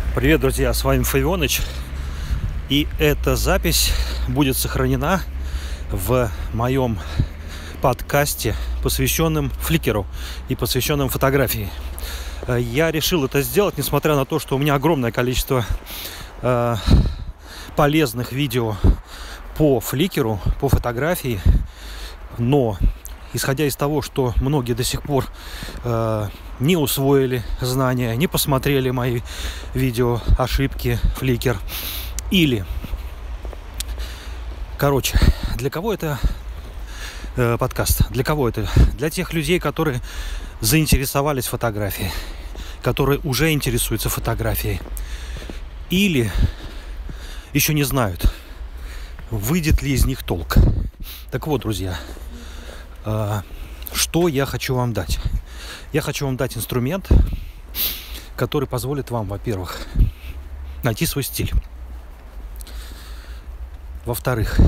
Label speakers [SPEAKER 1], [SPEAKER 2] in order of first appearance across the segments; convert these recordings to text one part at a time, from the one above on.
[SPEAKER 1] Привет, друзья, с вами Файвоныч. И эта запись будет сохранена в моем подкасте, посвященном фликеру и посвященном фотографии. Я решил это сделать, несмотря на то, что у меня огромное количество полезных видео по фликеру, по фотографии. Но, исходя из того, что многие до сих пор не усвоили знания, не посмотрели мои видео, ошибки, фликер. Или, для кого это подкаст? Для кого это? Для тех людей, которые заинтересовались фотографией, которые уже интересуются фотографией. Или еще не знают, выйдет ли из них толк. Так вот, друзья, что я хочу вам дать? Я хочу вам дать инструмент, который позволит вам, во-первых, найти свой стиль. Во-вторых,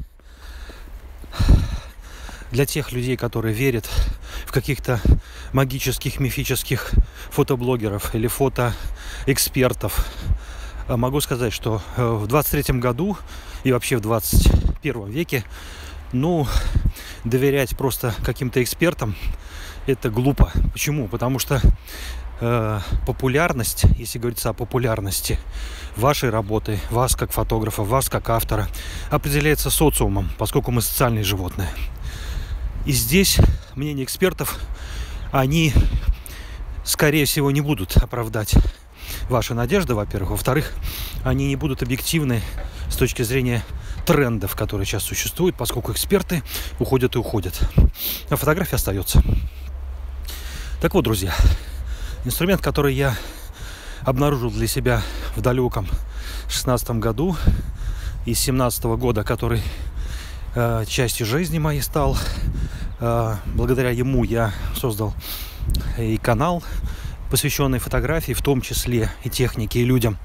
[SPEAKER 1] для тех людей, которые верят в каких-то магических, мифических фотоблогеров или фотоэкспертов, могу сказать, что в 23-м году и вообще в 21 веке, доверять просто каким-то экспертам это глупо. Почему? Потому что популярность, если говорится о популярности вашей работы, вас как фотографа, вас как автора, определяется социумом, поскольку мы социальные животные. И здесь мнения экспертов, они, скорее всего, не будут оправдать ваши надежды, во-первых. Во-вторых, они не будут объективны с точки зрения трендов, которые сейчас существуют, поскольку эксперты уходят и уходят, а фотография остается. Так вот, друзья, инструмент, который я обнаружил для себя в далеком 16-м году и с 17-го года, который частью жизни моей стал, благодаря ему я создал и канал, посвященный фотографии, в том числе и технике, и людям.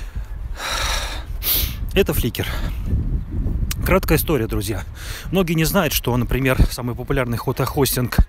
[SPEAKER 1] Это фликер. Краткая история, друзья. Многие не знают, что, например, самый популярный фотохостинг,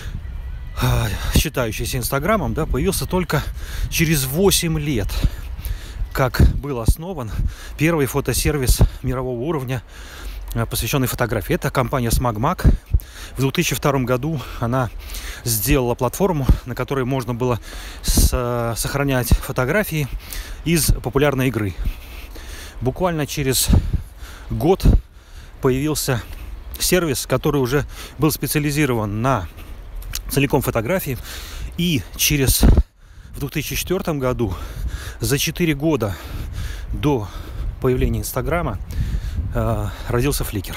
[SPEAKER 1] считающийся Инстаграмом, появился только через 8 лет, как был основан первый фотосервис мирового уровня, посвященный фотографии. Это компания SmugMug. В 2002 году она сделала платформу, на которой можно было сохранять фотографии из популярной игры. Буквально через год появился сервис, который уже был специализирован на целиком фотографии. И в 2004 году, за 4 года до появления Инстаграма, родился фликер.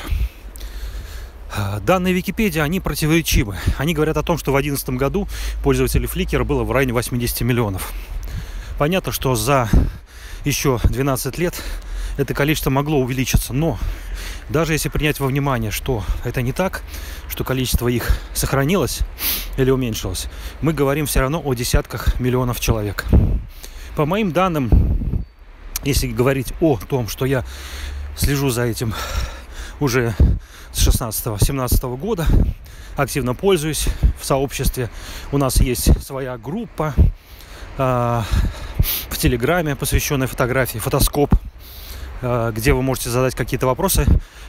[SPEAKER 1] Данные Википедии, они противоречивы. Они говорят о том, что в 2011 году пользователей фликера было в районе 80 миллионов. Понятно, что за еще 12 лет это количество могло увеличиться. Но даже если принять во внимание, что это не так, что количество их сохранилось или уменьшилось, мы говорим все равно о десятках миллионов человек. По моим данным, если говорить о том, что я слежу за этим уже с 16-17 года, активно пользуюсь в сообществе. У нас есть своя группа в Телеграме, посвященная фотографии, фотоскоп, где вы можете задать какие-то вопросы,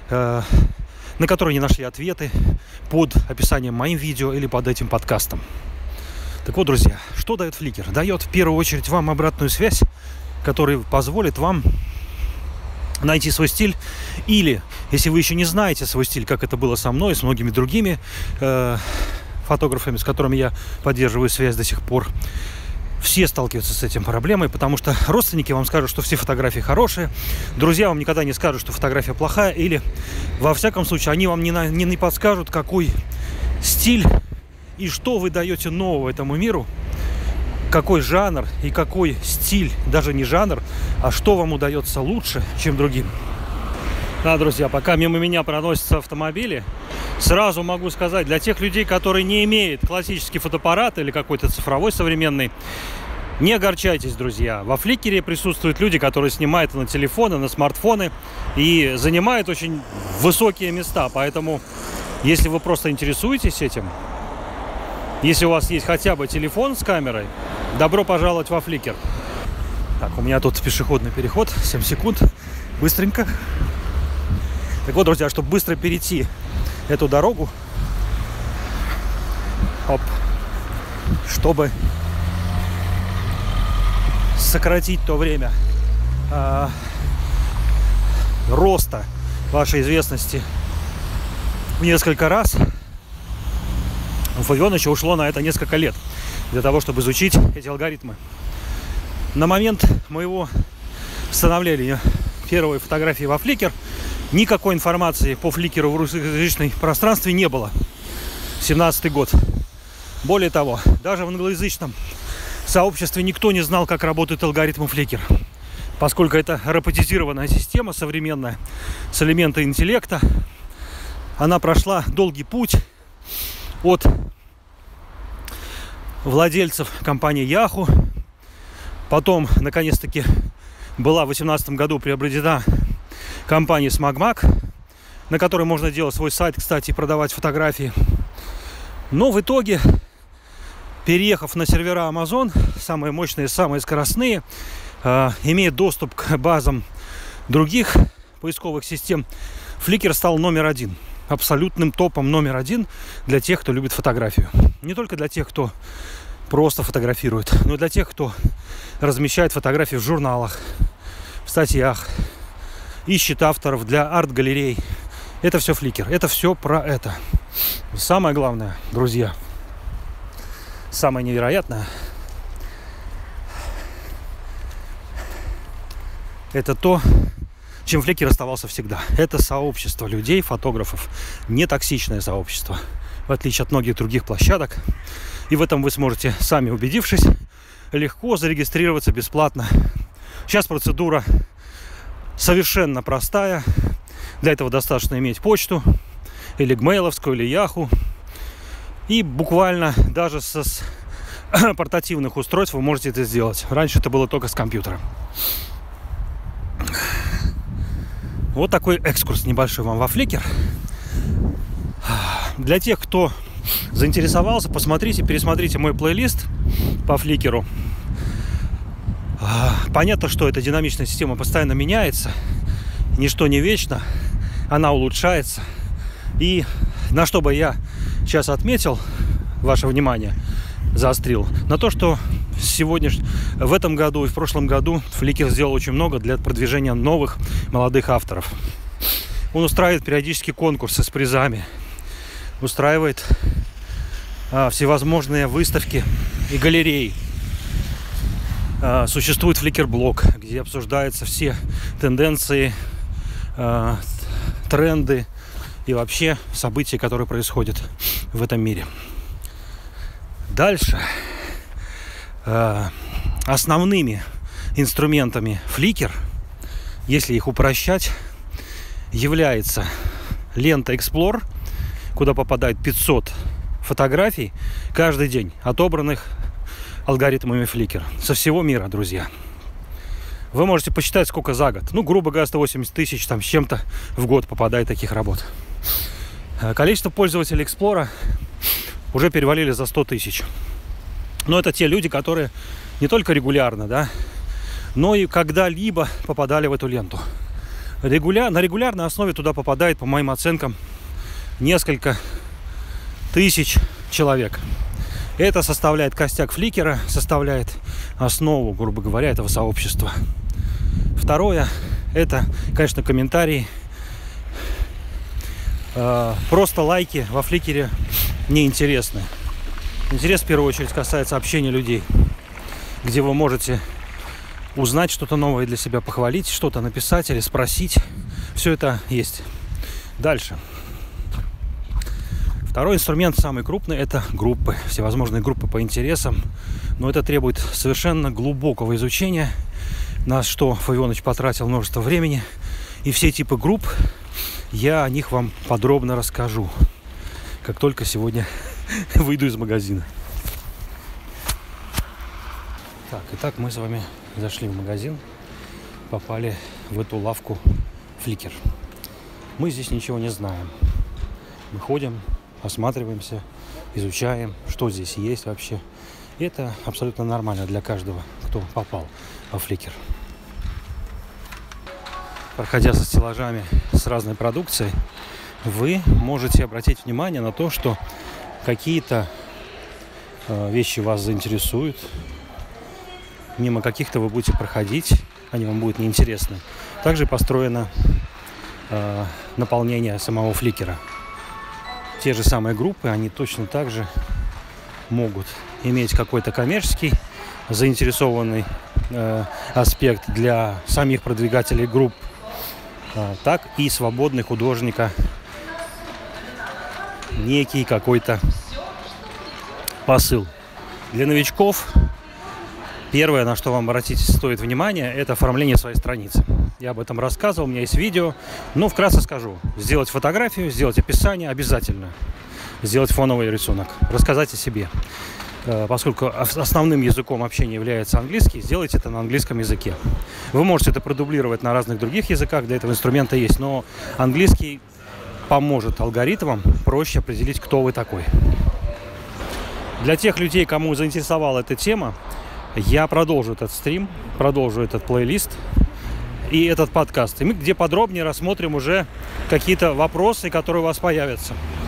[SPEAKER 1] на которые не нашли ответы, под описанием моим видео или под этим подкастом. Так вот, друзья, что дает фликер? Дает в первую очередь вам обратную связь, которая позволит вам найти свой стиль. Или, если вы еще не знаете свой стиль, как это было со мной и с многими другими фотографами, с которыми я поддерживаю связь до сих пор, все сталкиваются с этим проблемой, потому что родственники вам скажут, что все фотографии хорошие, друзья вам никогда не скажут, что фотография плохая, или, во всяком случае, они вам не подскажут, какой стиль и что вы даете нового этому миру, какой жанр и какой стиль, даже не жанр, а что вам удается лучше, чем другим. Да, друзья, пока мимо меня проносятся автомобили, сразу могу сказать, для тех людей, которые не имеют классический фотоаппарат или какой-то цифровой современный, не огорчайтесь, друзья. Во фликере присутствуют люди, которые снимают на телефоны, на смартфоны и занимают очень высокие места. Поэтому, если вы просто интересуетесь этим, если у вас есть хотя бы телефон с камерой, добро пожаловать во фликер. Так, у меня тут пешеходный переход, 7 секунд, быстренько. Так вот, друзья, чтобы быстро перейти эту дорогу, чтобы сократить то время роста вашей известности в несколько раз, у Фавионыча ушло на это несколько лет для того, чтобы изучить эти алгоритмы. На момент моего становления первой фотографии во Flickr никакой информации по Flickr в русскоязычном пространстве не было. 17-й год. Более того, даже в англоязычном сообществе никто не знал, как работают алгоритмы Flickr, поскольку это роботизированная система современная с элементами интеллекта. Она прошла долгий путь от владельцев компании Yahoo. Потом, наконец-таки, была в 2018 году приобретена компания SmugMug, на которой можно делать свой сайт, кстати, и продавать фотографии. Но в итоге, переехав на сервера Amazon, самые мощные, самые скоростные, имея доступ к базам других поисковых систем, Flickr стал номер один. Абсолютным топом номер один для тех, кто любит фотографию. Не только для тех, кто просто фотографирует, но и для тех, кто размещает фотографии в журналах, в статьях, ищет авторов для арт-галерей. Это все Flickr. Это все про это. Самое главное, друзья, самое невероятное, это то, чем Flickr оставался всегда. Это сообщество людей, фотографов. Не токсичное сообщество, в отличие от многих других площадок. И в этом вы сможете, сами убедившись, легко зарегистрироваться бесплатно. Сейчас процедура совершенно простая. Для этого достаточно иметь почту, или гмейловскую, или Yahoo. И буквально даже с портативных устройств вы можете это сделать. Раньше это было только с компьютера. Вот такой экскурс небольшой вам во Flickr. Для тех, кто заинтересовался, посмотрите, пересмотрите мой плейлист по Flickr. Понятно, что эта динамичная система постоянно меняется. Ничто не вечно. Она улучшается. И на что бы я сейчас отметил, ваше внимание, заострил, на то, что в этом году и в прошлом году Flickr сделал очень много для продвижения новых молодых авторов. Он устраивает периодически конкурсы с призами, устраивает всевозможные выставки и галереи. Существует Flickr-блог, где обсуждаются все тенденции, тренды и вообще события, которые происходят в этом мире. Дальше. Основными инструментами Flickr, если их упрощать, является лента Explore, куда попадает 500 фотографий каждый день, отобранных алгоритмами Flickr со всего мира, друзья. Вы можете посчитать, сколько за год. Ну, грубо говоря, 180 тысяч там с чем-то в год попадает таких работ. Количество пользователей Explore уже перевалили за 100 тысяч. Но это те люди, которые не только регулярно, да, но и когда-либо попадали в эту ленту. На регулярной основе туда попадает, по моим оценкам, несколько тысяч человек. Это составляет костяк Flickr, составляет основу, грубо говоря, этого сообщества. Второе, это, конечно, комментарии. Просто лайки во Flickr неинтересны. Интерес в первую очередь касается общения людей, где вы можете узнать что-то новое для себя, похвалить, что-то написать или спросить. Все это есть. Дальше. Второй инструмент, самый крупный, это группы. Всевозможные группы по интересам. Но это требует совершенно глубокого изучения, на что Фавионыч потратил множество времени. И все типы групп, я о них вам подробно расскажу, как только сегодня выйду из магазина. Так, итак, мы с вами зашли в магазин, попали в эту лавку Flickr. Мы здесь ничего не знаем. Мы ходим, осматриваемся, изучаем, что здесь есть вообще. И это абсолютно нормально для каждого, кто попал во Flickr. Проходя со стеллажами с разной продукцией, вы можете обратить внимание на то, что какие-то вещи вас заинтересуют, мимо каких-то вы будете проходить, они вам будут неинтересны. Также построено наполнение самого Flickr. Те же самые группы, они точно так же могут иметь какой-то коммерческий заинтересованный аспект для самих продвигателей групп, так и свободный художника некий какой-то посыл. Для новичков первое, на что вам обратить стоит внимание, это оформление своей страницы. Я об этом рассказывал, у меня есть видео, но вкратце скажу. Сделать фотографию, сделать описание обязательно. Сделать фоновый рисунок, рассказать о себе. Поскольку основным языком общения является английский, сделайте это на английском языке. Вы можете это продублировать на разных других языках, для этого инструмента есть, но английский поможет алгоритмам проще определить, кто вы такой. Для тех людей, кому заинтересовала эта тема, я продолжу этот стрим, продолжу этот плейлист и этот подкаст, где подробнее рассмотрим уже какие-то вопросы, которые у вас появятся.